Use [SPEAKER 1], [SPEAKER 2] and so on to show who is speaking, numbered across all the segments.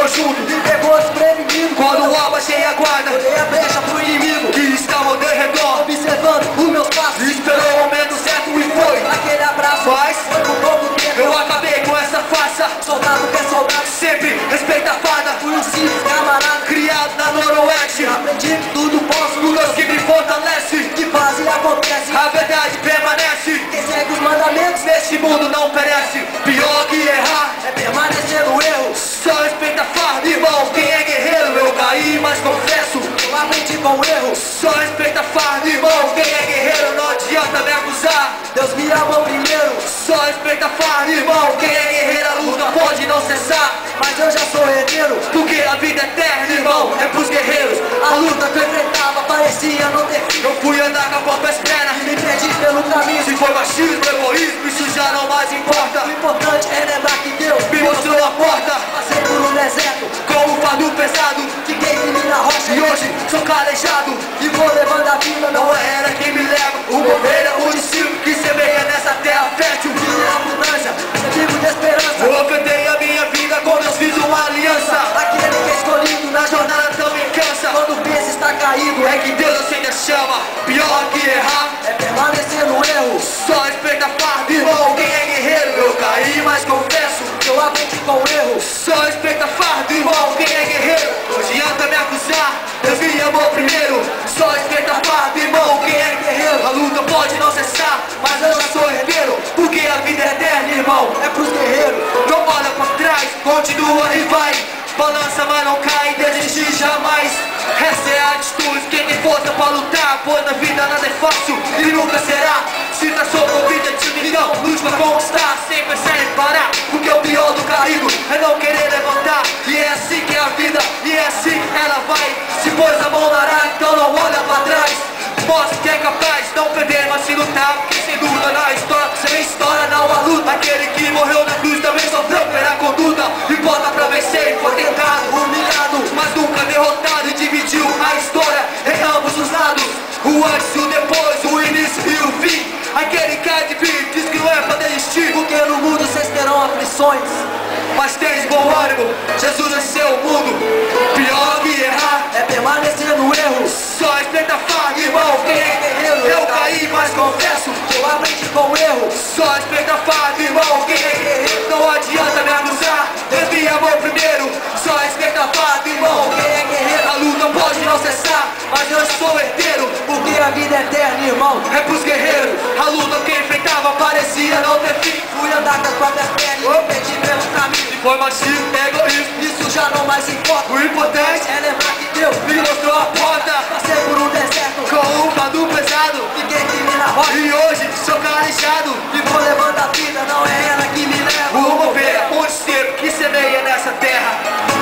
[SPEAKER 1] junto,
[SPEAKER 2] me pegou desprevenido.
[SPEAKER 1] quando eu abaixei a guarda,
[SPEAKER 2] Dei a brecha pro inimigo
[SPEAKER 1] que estava ao derredor,
[SPEAKER 2] observando os meus passos.
[SPEAKER 1] esperou o momento certo e foi.
[SPEAKER 2] Aquele abraço
[SPEAKER 1] Mas
[SPEAKER 2] foi por pouco tempo.
[SPEAKER 1] eu acabei com essa farsa.
[SPEAKER 2] Soldado que é soldado,
[SPEAKER 1] Sempre respeita a farda,
[SPEAKER 2] fui um simples camarada.
[SPEAKER 1] criado na Noroeste.
[SPEAKER 2] Aprendi que tudo posso,
[SPEAKER 1] Lutas que me fortalecem,
[SPEAKER 2] que faz e acontece.
[SPEAKER 1] a verdade permanece.
[SPEAKER 2] Quem segue os mandamentos
[SPEAKER 1] Neste mundo não perece. Pior que errar,
[SPEAKER 2] é permanecer no erro.
[SPEAKER 1] só respeita a farda, irmão. Quem é guerreiro, eu caí, mas confesso.
[SPEAKER 2] Eu aprendi com o erro.
[SPEAKER 1] Só respeita a farda, irmão. Quem é guerreiro, não adianta me acusar.
[SPEAKER 2] Deus me amou primeiro,
[SPEAKER 1] Só respeita a farda, irmão. Quem é guerreiro, a luta pode não cessar.
[SPEAKER 2] mas eu já sou herdeiro.
[SPEAKER 1] Porque a vida é eterna, irmão, é pros guerreiros.
[SPEAKER 2] A luta que eu enfrentava parecia não ter fim.
[SPEAKER 1] Eu fui andar com a própria pernas.
[SPEAKER 2] Me perdi pelo caminho.
[SPEAKER 1] Se foi machismo, egoísmo, isso já não mais importa.
[SPEAKER 2] O importante é lembrar que Deus
[SPEAKER 1] Me mostrou a porta,
[SPEAKER 2] passei por um deserto,
[SPEAKER 1] com um fardo pesado.
[SPEAKER 2] fiquei firme na rocha
[SPEAKER 1] E hoje sou calejado.
[SPEAKER 2] e vou levando a vida. Não
[SPEAKER 1] Não é ela quem me leva, uma ovelha, um discípulo que semeia nessa terra fértil.
[SPEAKER 2] é abundância, vivo de esperança.
[SPEAKER 1] Eu ofertei a minha vida quando eu fiz uma aliança.
[SPEAKER 2] Aquele que é escolhido
[SPEAKER 1] Na jornada também cansa.
[SPEAKER 2] quando o peso está caído.
[SPEAKER 1] É que Deus acende a chama. Pior que errar,
[SPEAKER 2] É permanecer no erro.
[SPEAKER 1] só respeita a farda, irmão. Quem é guerreiro, eu caí, mas confesso.
[SPEAKER 2] Eu aprendi com o erro.
[SPEAKER 1] Só respeita a farda, irmão. Quem é guerreiro, não adianta me acusar. Deus me amou primeiro. Só respeita a farda, irmão. Quem é guerreiro, a luta pode não cessar. Mas eu já sou herdeiro, porque a vida é eterna, irmão.
[SPEAKER 2] É pros guerreiros.
[SPEAKER 1] Não olha pra trás, continua e vai. Balança, mas não cai, desistir jamais. Essa é a atitude, quem tem força pra lutar. Pois na vida nada é fácil e nunca será. Se tá sob o objetivo, então lute pra conquistar. Sem pensar em parar, porque o pior do caído é não querer levantar. E é assim que é a vida, e é assim que ela vai. Se pôs a mão na arara, então não olha pra trás. Mostra que é capaz, não perder, mas se lutar. Porque sem dúvida na história, sem história não há luta. Aquele que morreu na cruz também sofreu pela conduta. E bota pra vencer, foi tentado, humilhado, mas nunca derrotado. E dividiu a história em ambos os lados. O antes e o depois, o início e o fim. Aquele que há de vir, diz que não é pra desistir.
[SPEAKER 2] Porque no mundo vocês terão aflições,
[SPEAKER 1] Mas tens bom ânimo, Jesus venceu o mundo. Pior que errar,
[SPEAKER 2] é permanecer no erro.
[SPEAKER 1] só respeita a farda, irmão. Quem é guerreiro, eu caí, mas confesso.
[SPEAKER 2] Eu aprendi com o erro.
[SPEAKER 1] Só respeita a farda, irmão. Quem é guerreiro, não adianta me acusar. Deus me amou primeiro. Só respeita a farda, irmão.
[SPEAKER 2] Quem é guerreiro,
[SPEAKER 1] A luta pode não cessar, mas eu sou herdeiro.
[SPEAKER 2] porque a vida é eterna, irmão.
[SPEAKER 1] É pros guerreiros, a luta que enfrentava parecia não ter fim.
[SPEAKER 2] Fui andar com as próprias pernas e me perdi pelo caminho.
[SPEAKER 1] Se foi machismo, egoísmo,
[SPEAKER 2] Isso já não mais importa.
[SPEAKER 1] o importante
[SPEAKER 2] É lembrar que Deus
[SPEAKER 1] me mostrou a porta,
[SPEAKER 2] passei por um deserto,
[SPEAKER 1] com um fardo pesado.
[SPEAKER 2] fiquei firme na rocha
[SPEAKER 1] E hoje sou calejado.
[SPEAKER 2] e vou levando a vida. Não é ela que me leva.
[SPEAKER 1] Uma ovelha, um discípulo que semeia nessa terra.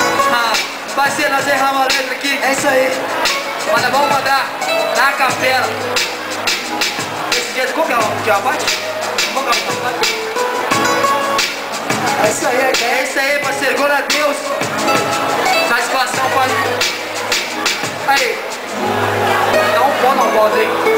[SPEAKER 1] Vai ser nós erramos a letra aqui.
[SPEAKER 2] É isso aí.
[SPEAKER 1] Mas nós vamos mandar na capela. Esse dia, qual que é a parte? Qual que é a parte?
[SPEAKER 2] É isso aí,
[SPEAKER 1] É isso aí, parceiro. Glória a Deus. Satisfação, pai. Aí. Dá um pó na bola aí.